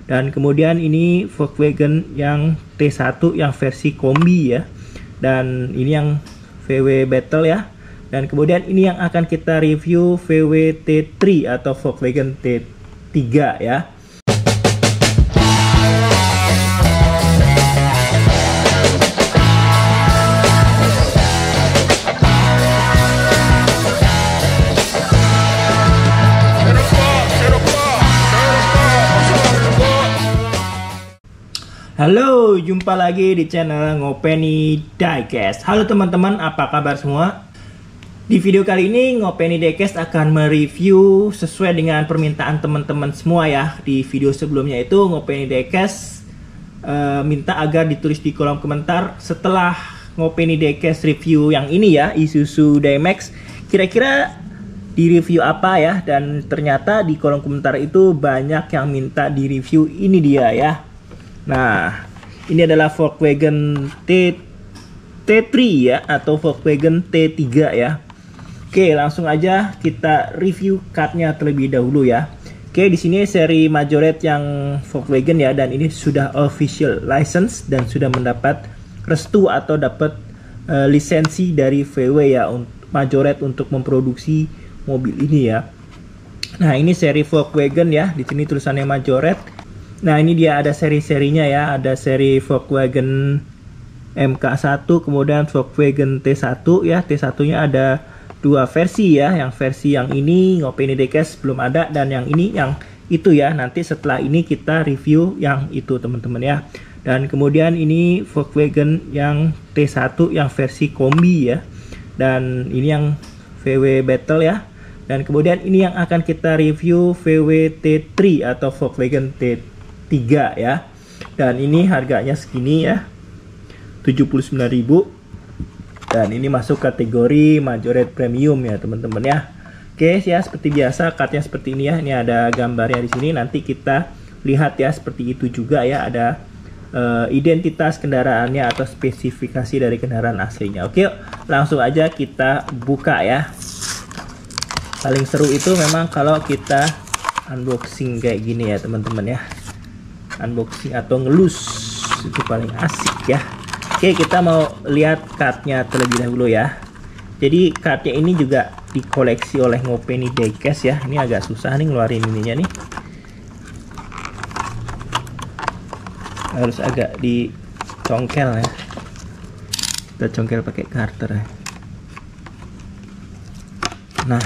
Dan kemudian ini Volkswagen yang T1 yang versi kombi ya. Dan ini yang VW Battle ya. Dan kemudian ini yang akan kita review VW T3 atau Volkswagen T3 ya. Halo, jumpa lagi di channel Ngopeni Diecast. Halo teman-teman, apa kabar semua? Di video kali ini Ngopeni Diecast akan mereview sesuai dengan permintaan teman-teman semua ya. Di video sebelumnya itu Ngopeni Diecast minta agar ditulis di kolom komentar setelah Ngopeni Diecast review yang ini ya, Isuzu D-Max, kira-kira di review apa ya. Dan ternyata di kolom komentar itu banyak yang minta di review ini dia ya. Nah, ini adalah Volkswagen T3 ya, atau Volkswagen T3 ya. Oke, langsung aja kita review cardnya terlebih dahulu ya. Oke, di sini seri Majorette yang Volkswagen ya, dan ini sudah official license dan sudah mendapat restu atau dapat lisensi dari VW ya, Majorette untuk memproduksi mobil ini ya. Nah, ini seri Volkswagen ya, di sini tulisannya Majorette. Nah, ini dia ada seri-serinya ya, ada seri Volkswagen MK1, kemudian Volkswagen T1 ya. T1-nya ada dua versi ya, yang versi yang ini Ngopeni Diecast belum ada, dan yang ini yang itu ya. Nanti setelah ini kita review yang itu teman-teman ya. Dan kemudian ini Volkswagen yang T1 yang versi kombi ya, dan ini yang VW Battle ya. Dan kemudian ini yang akan kita review VW T3 atau Volkswagen T3 ya, dan ini harganya segini ya, 79.000, dan ini masuk kategori Majorette Premium ya teman-teman ya. Oke ya, seperti biasa cardnya seperti ini ya. Ini ada gambarnya di sini, nanti kita lihat ya, seperti itu juga ya, ada identitas kendaraannya atau spesifikasi dari kendaraan aslinya. Oke, langsung aja kita buka ya. Paling seru itu memang kalau kita unboxing kayak gini ya teman-teman ya, unboxing atau ngelus, itu paling asik ya. Oke, kita mau lihat cardnya terlebih dahulu ya. Jadi cardnya ini juga dikoleksi oleh Ngopeni Diecast ya. Ini agak susah nih ngeluarin ininya nih, harus agak dicongkel ya. Kita congkel pakai karter ya. Nah,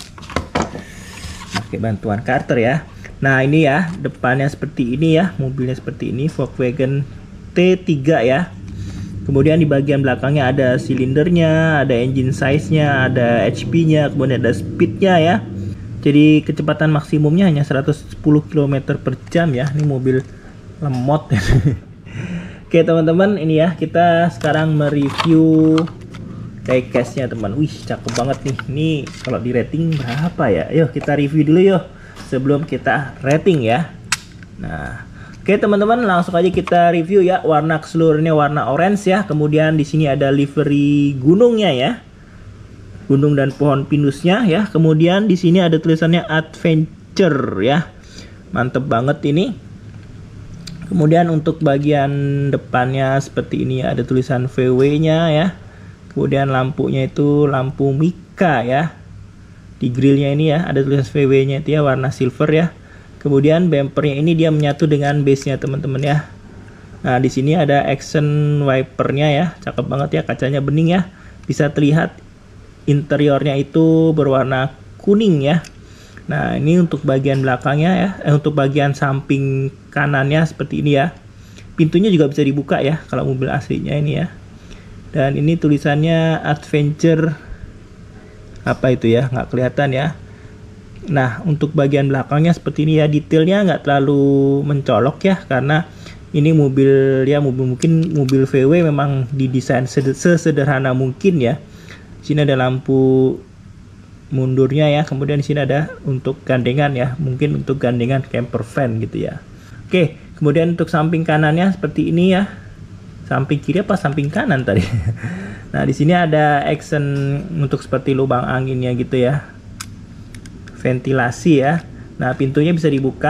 pakai bantuan karter ya. Nah, ini ya, depannya seperti ini ya, mobilnya seperti ini, Volkswagen T3 ya. Kemudian di bagian belakangnya ada silindernya, ada engine size-nya, ada HP-nya, kemudian ada speed-nya ya. Jadi kecepatan maksimumnya hanya 110 km per jam ya. Ini mobil lemot. Oke teman-teman, ini ya, kita sekarang mereview diecast-nya teman. Wih, cakep banget nih. Ini kalau di rating berapa ya? Yuk kita review dulu yuk, sebelum kita rating ya. Nah, oke teman-teman, langsung aja kita review ya. Warna keseluruhannya warna orange ya. Kemudian di sini ada livery gunungnya ya, gunung dan pohon pinusnya ya. Kemudian di sini ada tulisannya Adventure ya, mantep banget ini. Kemudian untuk bagian depannya seperti ini ya, ada tulisan VW-nya ya. Kemudian lampunya itu lampu Mika ya. Di grillnya ini ya ada tulisan VW-nya itu ya, warna silver ya. Kemudian bumpernya ini dia menyatu dengan base-nya teman-teman ya. Nah, di sini ada action wipernya ya, cakep banget ya, kacanya bening ya. Bisa terlihat interiornya itu berwarna kuning ya. Nah, ini untuk bagian belakangnya ya, untuk bagian samping kanannya seperti ini ya. Pintunya juga bisa dibuka ya kalau mobil aslinya ini ya. Dan ini tulisannya Adventure apa itu ya, nggak kelihatan ya. Nah, untuk bagian belakangnya seperti ini ya, detailnya nggak terlalu mencolok ya, karena ini mobil ya, mungkin mobil VW memang didesain sesederhana mungkin ya. Sini ada lampu mundurnya ya, kemudian di sini ada untuk gandengan ya, mungkin untuk gandengan camper van gitu ya. Oke, kemudian untuk samping kanannya seperti ini ya. Samping kiri apa samping kanan tadi? Nah, di sini ada action untuk seperti lubang anginnya gitu ya, ventilasi ya. Nah, pintunya bisa dibuka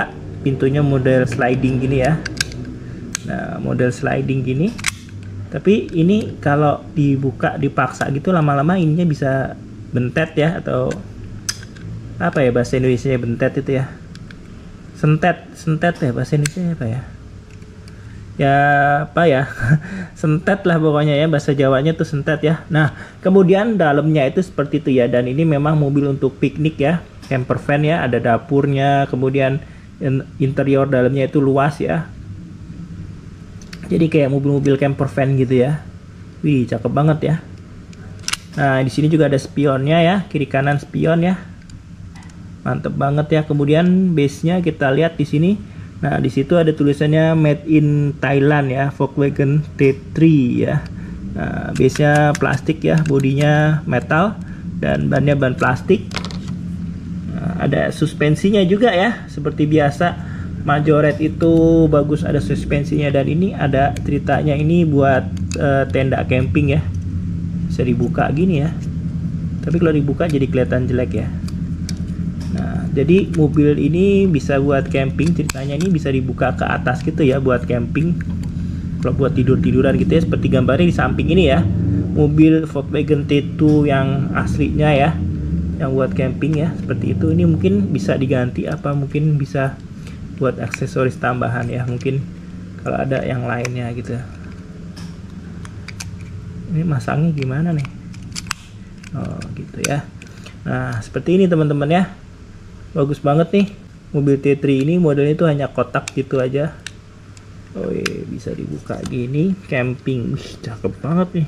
pintunya model sliding gini ya. Nah, model sliding gini. Tapi ini kalau dibuka dipaksa gitu lama-lama ininya bisa bentet ya, atau apa ya bahasa Indonesia bentet itu ya. Sentet ya bahasa Indonesia apa ya? Ya apa ya? Sentet lah pokoknya ya, bahasa Jawanya tuh sentet ya. Nah, kemudian dalamnya itu seperti itu ya, dan ini memang mobil untuk piknik ya, camper van ya, ada dapurnya, kemudian interior dalamnya itu luas ya. Jadi kayak mobil-mobil camper van gitu ya. Wih, cakep banget ya. Nah, di sini juga ada spionnya ya, kiri kanan spion ya. Mantep banget ya. Kemudian base-nya kita lihat di sini. Nah, di situ ada tulisannya Made in Thailand ya, Volkswagen T3 ya. Nah, base-nya plastik ya, bodinya metal dan bannya ban plastik. Nah, ada suspensinya juga ya, seperti biasa. Majorette itu bagus, ada suspensinya, dan ini ada ceritanya ini buat tenda camping ya. Bisa dibuka gini ya. Tapi kalau dibuka jadi kelihatan jelek ya. Nah, jadi mobil ini bisa buat camping, ceritanya ini bisa dibuka ke atas gitu ya buat camping. Kalau buat tidur-tiduran gitu ya, seperti gambarnya di samping ini ya. Mobil Volkswagen T2 yang aslinya ya, yang buat camping ya, seperti itu. Ini mungkin bisa diganti apa mungkin bisa buat aksesoris tambahan ya, mungkin kalau ada yang lainnya gitu. Ini masangnya gimana nih? Oh gitu ya. Nah seperti ini teman-teman ya, bagus banget nih mobil T3 ini. Modelnya itu hanya kotak gitu aja. Oh iya, bisa dibuka gini, camping. Wih, cakep banget nih.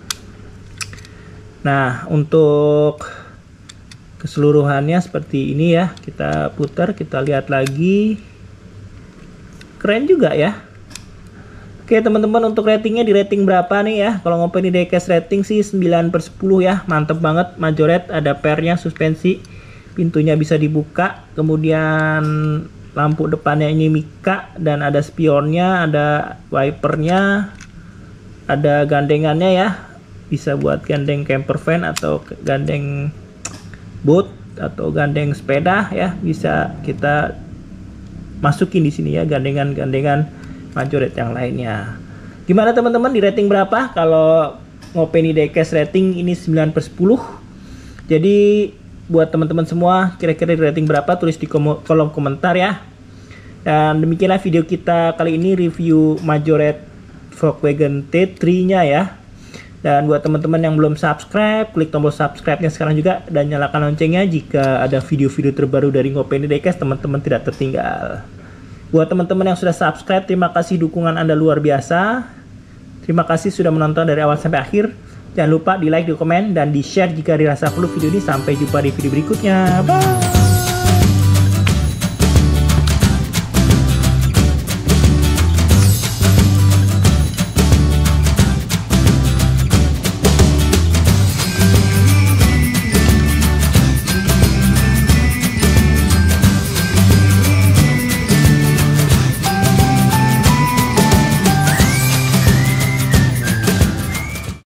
Nah, untuk keseluruhannya seperti ini ya. Kita putar, kita lihat lagi. Keren juga ya. Oke teman-teman, untuk ratingnya di rating berapa nih ya? Kalau Ngopeni Diecast rating sih 9/10 ya. Mantep banget. Majorette ada pernya, suspensi, pintunya bisa dibuka, kemudian lampu depannya ini mika, dan ada spionnya, ada wipernya, ada gandengannya ya. Bisa buat gandeng camper van atau gandeng boat atau gandeng sepeda ya, bisa kita masukin di sini ya, gandengan-gandengan Majorette yang lainnya. Gimana teman-teman, di rating berapa? Kalau Ngopeni Diecast rating ini 9/10. Jadi buat teman-teman semua, kira-kira di rating berapa? Tulis di kolom komentar ya. Dan demikianlah video kita kali ini, review Majorette Volkswagen T3-nya ya. Dan buat teman-teman yang belum subscribe, klik tombol subscribe-nya sekarang juga, dan nyalakan loncengnya jika ada video-video terbaru dari Ngopeni Diecast, teman-teman tidak tertinggal. Buat teman-teman yang sudah subscribe, terima kasih, dukungan Anda luar biasa. Terima kasih sudah menonton dari awal sampai akhir. Jangan lupa di like, di komen, dan di share jika dirasa perlu video ini. Sampai jumpa di video berikutnya. Bye!